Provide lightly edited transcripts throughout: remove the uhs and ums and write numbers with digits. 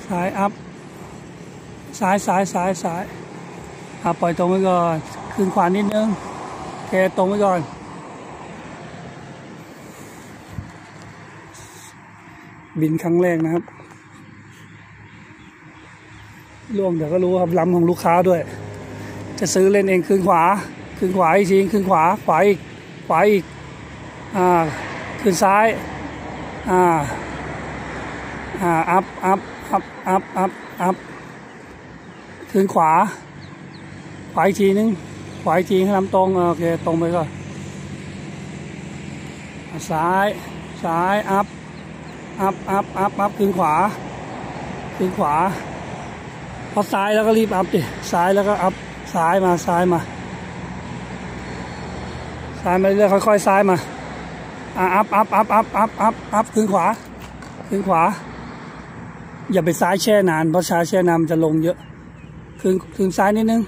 ซ้ายอัพซ้ายปล่อยตรงไว้ก่อนขึ้นขวานิดนึงแกตรงไว้ก่อนบินครั้งแรกนะครับล่วงเดี๋ยวก็รู้ครับล้ำของลูกค้าด้วยจะซื้อเล่นเองขึ้นขวาอีกทีขึ้นขวาอีกขึ้นซ้ายอัพขึ้นขวาอีกทีนึงให้ลำตรงโอเคตรงไปก่อนซ้ายอัพขึ้นขวาพอซ้ายแล้วก็รีบอัพดิซ้ายแล้วก็อัพซ้ายมาเรื่อยค่อยๆซ้ายมาอัพขึ้นขวาอย่าไปซ้ายแช่นานเพราะซ้ายแช่นานมันจะลงเยอะขึ้นซ้ายนิดนึง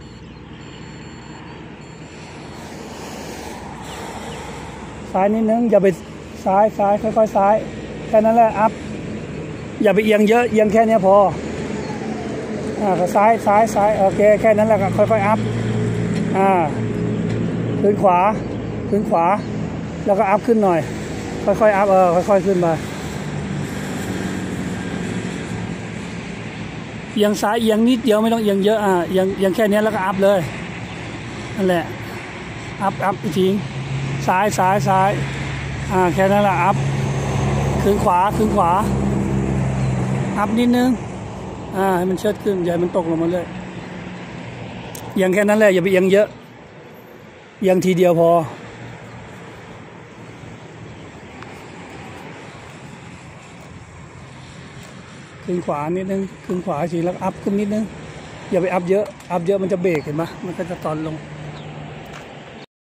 อย่าไปซ้ายค่อยๆซ้ายแค่นั้นแหละอัพอย่าไปเอียงเยอะเอียงแค่นี้พอซ้ายโอเคแค่นั้นแหละค่อยๆอัพขึ้นขวาแล้วก็อัพขึ้นหน่อยค่อยๆอัพค่อยๆขึ้นมาเอียงซ้ายเอียงนิดเดียวไม่ต้องเอียงเยอะเอียงแค่นี้แล้วก็อัพเลยนั่นแหละอัพอีกทีซ้ายแค่นั้นแหละอัพขึ้นขวาอัพนิดนึงให้มันเชิดขึ้นอย่าให้มันตกลงมาเลยเอียงแค่นั้นแหละอย่าไปเอียงเยอะเอียงทีเดียวพอขึ้นขวานิดนึงขึ้นขวาทีแล้วอัพขึ้นนิดนึงอย่าไปอัพเยอะมันจะเบรกเห็นไหมมันก็จะตอนลง